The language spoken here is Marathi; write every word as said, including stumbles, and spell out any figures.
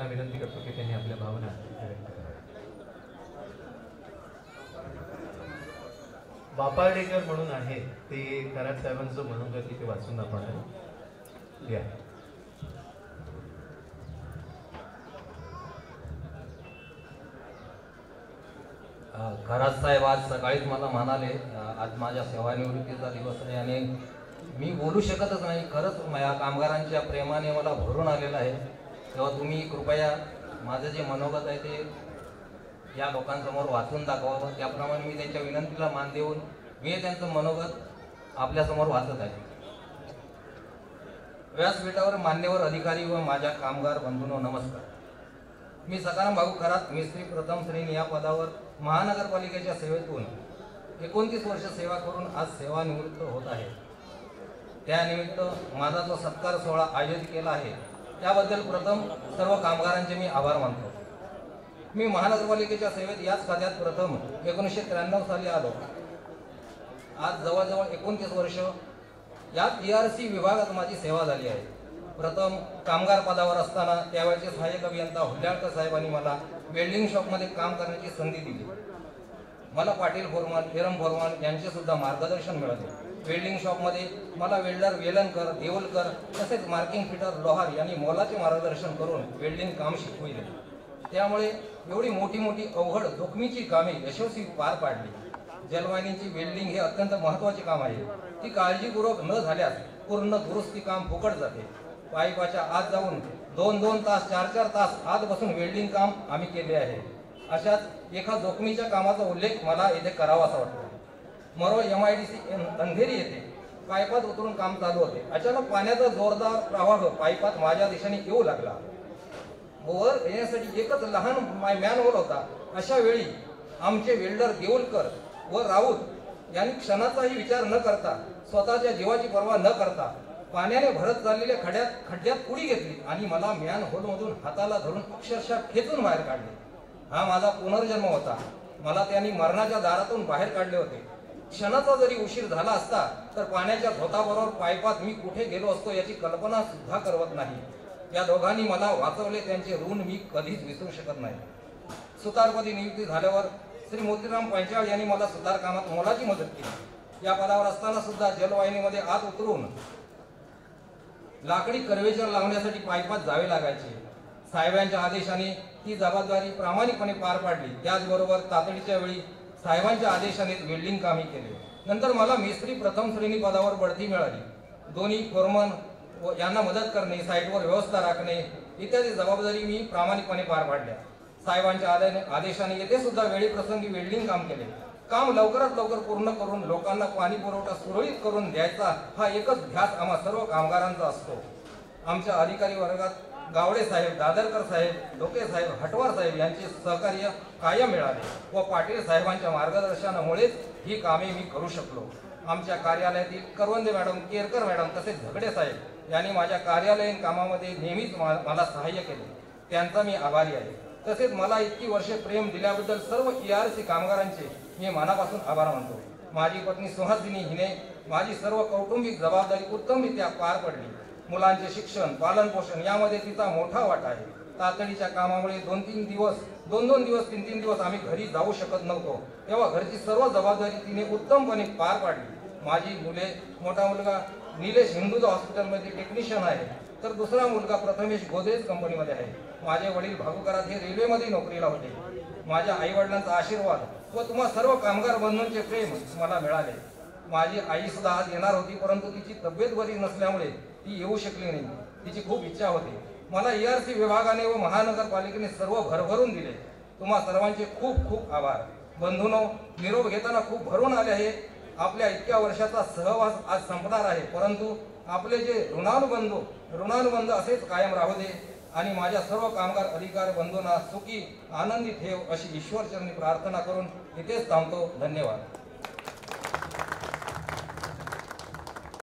त्यांना विनंती करतो की त्यांनी आपल्या भावना व्यक्त कराव्या. बापार्डेकर म्हणून आहे ते कराड साहेबांचं मनोगत इथे वाचून दाखवणार घ्या. खरात साहेब आज सकाळीच मला म्हणाले आज माझ्या सेवानिवृत्तीचा दिवस आहे आणि मी बोलू शकतच नाही. खरंच या कामगारांच्या प्रेमाने मला भरून आलेलं आहे. तेव्हा तुम्ही कृपया माझं जे मनोगत आहे ते या लोकांसमोर वाचून दाखवावं. त्याप्रमाणे मी त्यांच्या विनंतीला मान देऊन मी त्यांचं मनोगत आपल्यासमोर वाचत आहे. व्यासपीठावर मान्यवर अधिकारी व माझ्या कामगार बंधूंनो नमस्कार. मी सकाराम भाऊ खरात मिस्त्री प्रथम श्रेणी या पदावर महानगरपालिकेच्या सेवेतून एकोणतीस वर्ष सेवा करून आज सेवानिवृत्त होत आहे. त्यानिमित्त माझा जो सत्कार सोहळा आयोजित केला आहे त्याबद्दल प्रथम सर्व कामगारांचे मी आभार मानतो. मी महानगरपालिकेच्या सेवेत याच खात्यात प्रथम एकोणीसशे त्र्याण्णव साली आलो. आज जवळजवळ एकोणतीस वर्ष या टी आर सी विभागात माझी सेवा झाली आहे. प्रथम कामगार पदावर असताना त्यावेळचे सहाय्यक अभियंता हुल्ल्याळकर साहेबांनी मला वेल्डिंग शॉपमध्ये काम करण्याची संधी दिली. मला पाटील फोरमन हिरम फोरमन यांचे सुद्धा मार्गदर्शन मिळाले. वेल्डिंग शॉपमध्ये मला वेल्डर वेलणकर देवलकर तसेच मार्किंग फिटर लोहार यांनी मोलाचे मार्गदर्शन करून वेल्डिंग काम शिकविले. त्यामुळे एवढी मोठी मोठी अवघड जोखमीची कामे यशस्वी पार पाडली. जलवाहिनीची वेल्डिंग हे अत्यंत महत्त्वाचे काम आहे. ती काळजीपूर्वक न झाल्यास पूर्ण दुरुस्ती काम फुकट जाते. पाईपाच्या आत जाऊन दोन दोन तास चार चार तास आत बसून वेल्डिंग काम आम्ही केले आहे. अशाच एका जोखमीच्या कामाचा उल्लेख मला येथे करावा असा वाटतो. Marol M I D C Andheri येथे पाईपात उतरून काम चालू होते. अचानक पाण्याचा जोरदार प्रवाह पाईपात माझ्या दिशेने येऊ लागला. वर येण्यासाठी एकच लहान मॅनहोल होता. अशा वेळी आमचे वेल्डर देवलकर व राऊत यांनी क्षणाचाही विचार न करता स्वतःच्या जीवाची पर्वा न करता पाण्याने भरत चाललेल्या खड्यात खड्ड्यात पुडी घेतली आणि मला मॅन होलमधून हाताला धरून अक्षरशः खेचून बाहेर काढले. हा माझा पुनर्जन्म होता. मला त्यांनी मरणाच्या दारातून बाहेर काढले होते. क्षणाचा जरी उशीर झाला असता तर पाण्याच्या धोताबरोबर पाईपात मी कुठे गेलो असतो याची कल्पना सुद्धा करवत नाही. या दोघांनी मला वाचवले त्यांचे ऋण मी कधीच विसरू शकत नाही. सुतारपदी नियुक्ती झाल्यावर श्री मोतीराम पंचाळ यांनी मला सुतार कामात मोलाची मदत केली. या पदावर असताना सुद्धा जलवाहिनीमध्ये आत उतरून लाकडी कर्वेचर लावण्यासाठी पाईपात जावे लागायचे. साहेबांच्या आदेशाने ही जबाबदारी प्रामाणिकपणे पार पाडली. त्याचबरोबर तातडीच्या वेळी साहेबांच्या आदेशाने वेल्डिंग कामे केले. नंतर मला मिस्त्री प्रथम श्रेणी पदावर बढती मिळाली. दोन्ही फोरमन यांना मदत करणे, साईटवर व्यवस्था राखणे इत्यादी जबाबदारी मी प्रामाणिकपणे पार पाडल्या. साहेबांच्या आदेशाने येथे सुद्धा वेळी प्रसंगी वेल्डिंग काम केले. काम लवकरात लवकर पूर्ण करून लोकांना पाणी पुरवठा सुरळीत करून द्यायचा हा एकच ध्यास आम्हा सर्व कामगारांचा असतो. आमच्या अधिकारी वर्गात गावडे साहेब, दादरकर साहेब, डोके साहेब, हटवार साहेब यांचे सहकार्य कायम मिळाले व पाटील साहेबांच्या मार्गदर्शनामुळेच ही कामे मी करू शकलो. आमच्या कार्यालयातील करवंदे मॅडम, केरकर मॅडम तसेच झगडे साहेब यांनी माझ्या कार्यालयीन कामामध्ये नेहमीच मला सहाय्य केले. त्यांचा मी आभारी आहे. तसेच मला इतकी वर्षे प्रेम दिल्याबद्दल सर्व ई आर सी कामगारांचे मी मनापासून आभार मानतो. माझी पत्नी सुहासिनी हिने माझी सर्व कौटुंबिक जबाबदारी उत्तमरित्या पार पडली. मुलांचे शिक्षण, पालन पोषण यामध्ये तिचा मोठा वाटा आहे. तातडीच्या कामामुळे दोन तीन दिवस दोन दोन दिवस तीन तीन दिवस आम्ही घरी जाऊ शकत नव्हतो. तेव्हा घरची सर्व जबाबदारी तिने उत्तमपणे पार पाडली. माझी मुले, मोठा मुलगा निलेश हिंदुजा हॉस्पिटलमध्ये टेक्निशियन आहे तर दुसरा मुलगा प्रथमेश गोदरेज कंपनीमध्ये आहे. माझे वडील भागुकरात हे रेल्वेमध्ये नोकरीला होते. माझ्या आई वडिलांचा आशीर्वाद व तुम्हा सर्व कामगार बंधूंचे प्रेम मला मिळाले. माझी आई सुद्धा आज येणार होती परंतु तिची तब्येत बरी नसल्यामुळे ती येऊ शकली नाही. तिची खूप इच्छा होती. मला ई आर सी विभागाने व महानगरपालिकेने सर्व भरभरून दिले. तुम्हा सर्वांचे खूप खूप आभार. बंधूंनो, निरोप घेताना खूप भरून आले आहे. आपल्या इतक्या वर्षाचा सहवास आज संपणार आहे परंतु आपले जे ऋणानुबंध ऋणानुबंध असेच कायम राहू दे आणि माझ्या सर्व कामगार अधिकारी बंधूंना सुखी आनंदी ठेव अशी ईश्वरचरणी प्रार्थना करून इथेच थांबतो. धन्यवाद.